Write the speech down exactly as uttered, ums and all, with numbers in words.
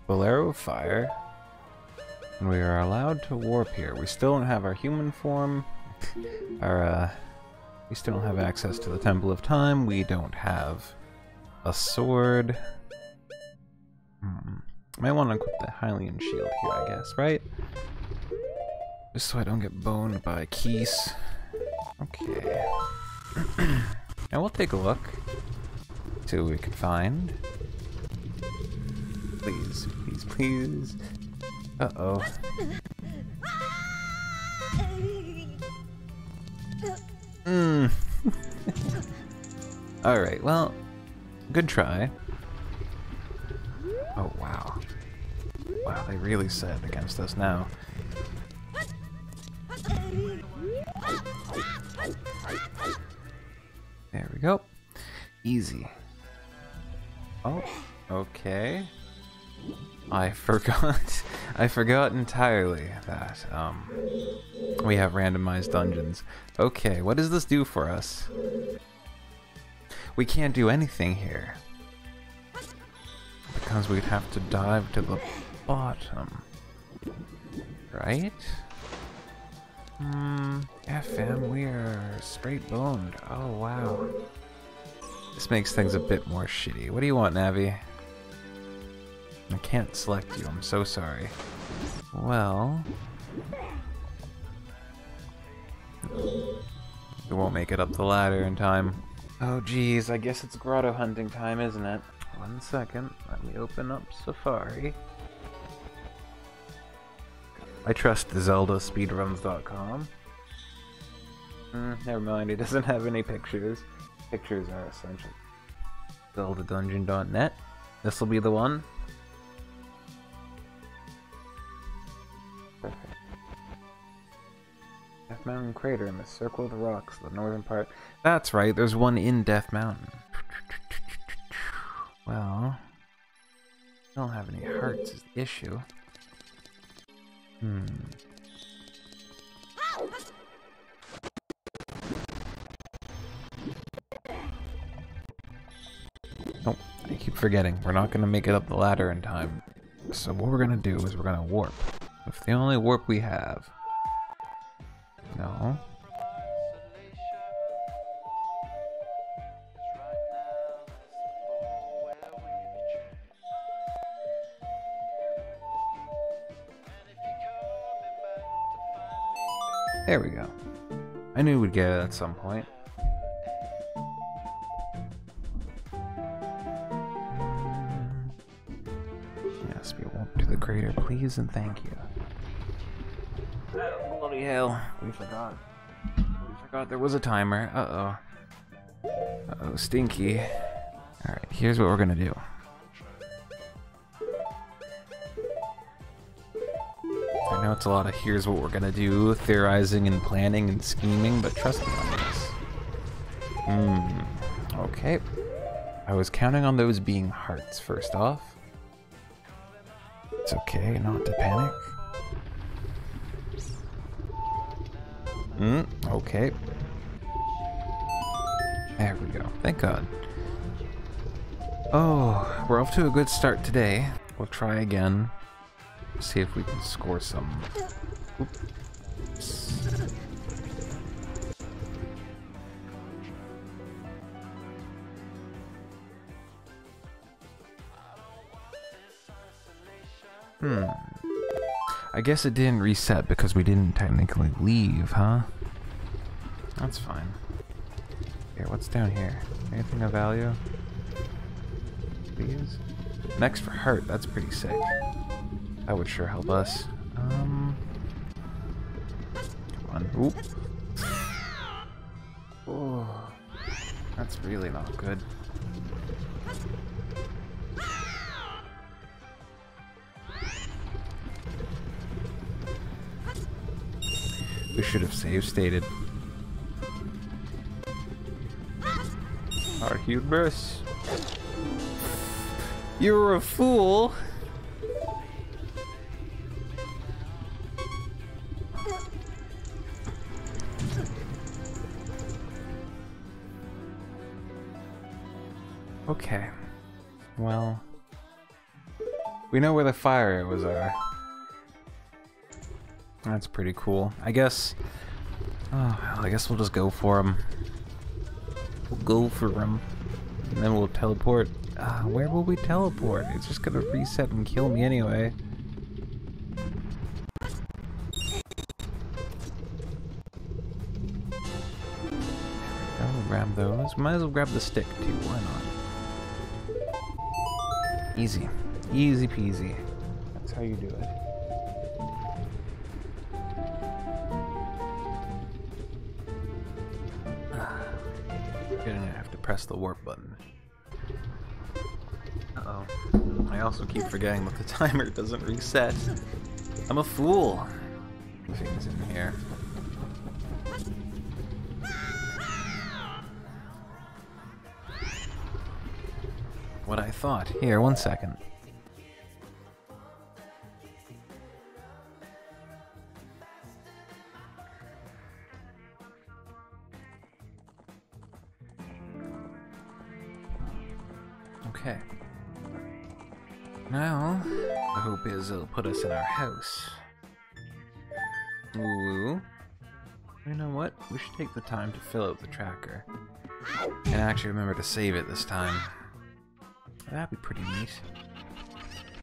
Bolero of Fire. And we are allowed to warp here. We still don't have our human form. Our, uh... We still don't have access to the Temple of Time. We don't have a sword. Hmm. Might want to equip the Hylian shield here, I guess, right? Just so I don't get boned by Keese. Okay. Now we'll take a look. See what we can find. Please, please, please. Uh-oh. Hmm. Alright, well, good try. Oh, wow. Wow, they really set against us now. There we go. Easy. Oh, okay. I forgot. I forgot entirely that um, we have randomized dungeons. Okay, what does this do for us? We can't do anything here. Because we'd have to dive to the bottom. Right? Hmm, F M, we are straight boned. Oh, wow. This makes things a bit more shitty. What do you want, Navi? I can't select you, I'm so sorry. Well... we won't make it up the ladder in time. Oh geez, I guess it's grotto hunting time, isn't it? One second, let me open up Safari. I trust Zelda Speedruns dot com. Mm, never mind, it doesn't have any pictures. Pictures are essential. Zelda Dungeon dot net. This will be the one. Perfect. Death Mountain crater in the circle of the rocks, the northern part. That's right, there's one in Death Mountain. Well, I don't have any hearts is the issue. Hmm. Nope, I keep forgetting. We're not gonna make it up the ladder in time. So what we're gonna do is we're gonna warp. If the only warp we have. No. There we go. I knew we'd get it at some point. Yes, we won't do the crater, please and thank you. Oh, bloody hell. We forgot. We forgot there was a timer. Uh-oh. Uh-oh, stinky. Alright, here's what we're gonna do. I know it's a lot of here's what we're gonna do, theorizing and planning and scheming, but trust me on this. Hmm. Okay. I was counting on those being hearts first off. It's okay not to panic. Hmm. Okay. There we go. Thank God. Oh, we're off to a good start today. We'll try again. See if we can score some. Oops. Hmm. I guess it didn't reset because we didn't technically leave, huh? That's fine. Here, what's down here? Anything of value? Please? Next for heart, that's pretty sick. That would sure help us. Um, come on. Oop. Oh, that's really not good. We should have save stated. Our hubris. You're a fool. Okay, well, We know where the fire arrows are. That's pretty cool. I guess... Oh, well, I guess we'll just go for them. We'll go for them. And then we'll teleport. Uh, where will we teleport? It's just gonna reset and kill me anyway. I'll grab those. Might as well grab the stick too. Why not? Easy. Easy peasy. That's how you do it. You're gonna have to press the warp button. Uh-oh. I also keep forgetting that the timer doesn't reset. I'm a fool. Things in here. What I thought. Here, one second. Okay. Now, the hope is it'll put us in our house. Ooh. You know what? We should take the time to fill out the tracker. And actually remember to save it this time. That'd be pretty neat.